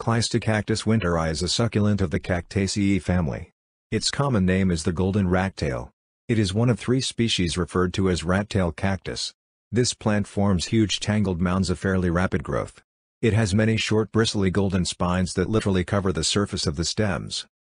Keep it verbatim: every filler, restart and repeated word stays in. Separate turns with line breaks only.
Cleistocactus winteri is a succulent of the Cactaceae family. Its common name is the golden rattail. It is one of three species referred to as rat-tail cactus. This plant forms huge tangled mounds of fairly rapid growth. It has many short bristly golden spines that literally cover the surface of the stems.